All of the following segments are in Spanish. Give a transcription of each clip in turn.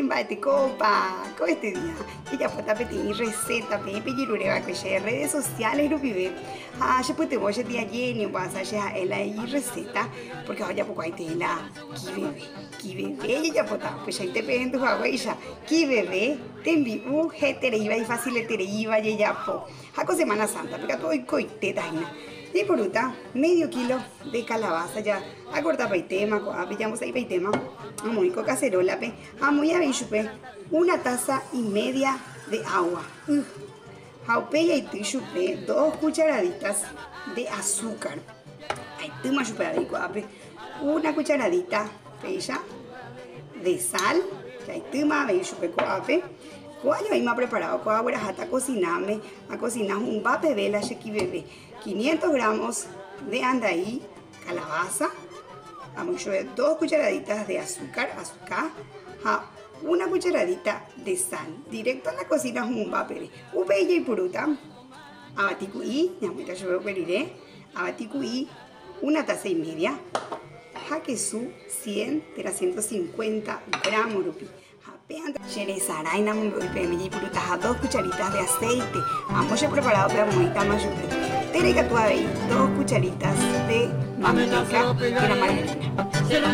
va te copa, con este día. Ella fue tapete y receta, pepe y rureba que ya redes sociales lo vive. Ya pues te voy a día lleno, vas a ya la y receta, porque ahora poco hay tela, ki bebé, y ya pues ahí te piden tu agua y ya, ki bebé, te envío, te iba y fácil te iba y ya po. Jaco Semana Santa, porque todo hay coiteta y por fruta, medio kilo de calabaza ya. Acorta paitema, pillamos ahí paitema. Muy con cacerola, muy a chupe. 1,5 tazas de agua. Jaupe y ahí chupe 2 cucharaditas de azúcar. Ahí tuma chupe ahí coape. 1 cucharadita de sal. Ahí tuma ahí chupe coape. Cuando ahí me ha preparado, cuando ahora a cocinarme, a cocinar un vape de la chequi bebé, 500 gramos de andaí, calabaza, vamos a ver 2 cucharaditas de azúcar, a 1 cucharadita de sal, directo a la cocina un vape, ubella y puruta, abaticuí, ya me yo pediré, abaticuí, 1,5 tazas, jaquesú 100 de 150 gramos rupi. Cherezara y namun y purutas 2 cucharitas de aceite. Vamos a preparado para moita mayupe. Terega tu ahí 2 cucharitas de manteca de la margarina.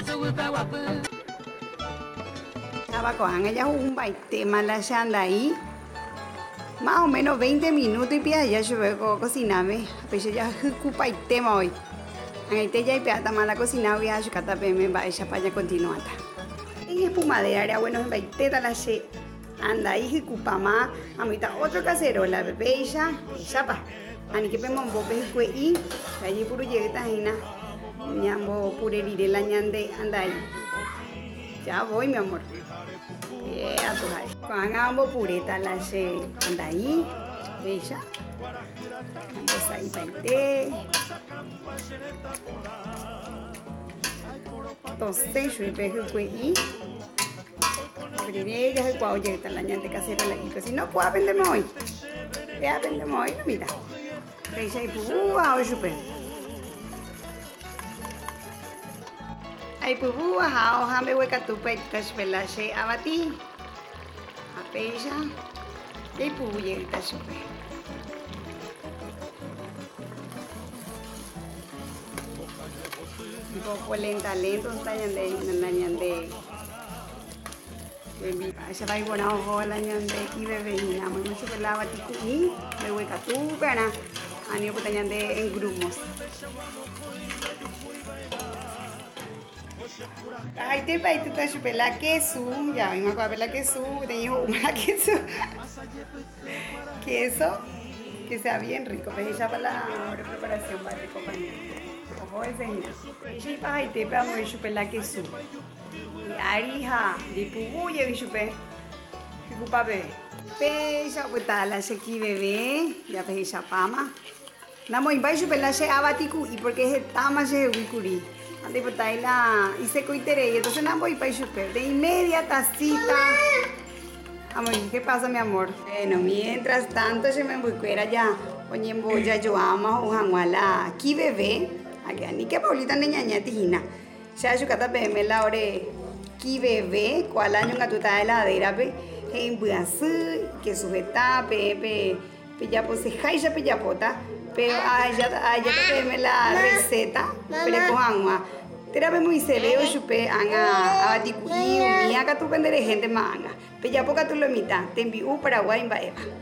Tabacoan ella un baite malashanda ahí. Más o menos 20 minutos y pia ya yo veo cocinarme. Pues ya ocupa el tema hoy. Ahí te ya y pia mala cocinado ya yo cata me va ella para continuar. En espumadera era bueno baiteta la che anda ahí cupama amita otro cacerola bebé ella pa ani que pemon bobe kue y allí puro llegueta hina ñambo purerire la ñande anda ahí ya voy mi amor a tu ahí con ambo pureta la che anda ahí bella entonces ahí baite entonces yo pegué kue y primero ya el cuau llega la ñante casera la y si no cuau vendemos hoy ya vendemos hoy mira reisa y pubúa o chupe ay pubúa ha o hambe hueca tu peitas pelache abati a peja y pubu llega chupe un poco lento está ñande se va a ir a ojo la ñande y bebé y nada más mucho que la batico y me voy a tu para año que ñande en grumos ay te va y tú te chupe la queso ya me acuerdo la queso tenía una queso que sea bien rico pero ya para la preparación para el compañero ojo ese y ay te vamos a chupe la queso Arija, di pubuye bishupe, picupa bebé. Peja puta la chequi bebé, ya peja pama. Namo imbai chupe la che abatiku y porque es tama che wikuri. Ande puta la hice coitere y entonces namo imbai chupe de inmedia tacita. Amor, ¿qué pasa mi amor? Bueno, mientras tanto se me embucuera ya, oye boya yo ama o janguala, ki bebé, aquí ni que Paulita ni ñaña tijina. Ya yo cata bebé la ore. Ki bebé, cuál año que tú estás en la heladera, en Buazú, que sujeta, ya pues se jaisa pota, pero allá te la receta, pero con agua. Te la vemos y se veo chupe anga abaticuí, mía que tú vendes gente manga, pero ya poca tú lo mitad, te envío Paraguay en Baeva.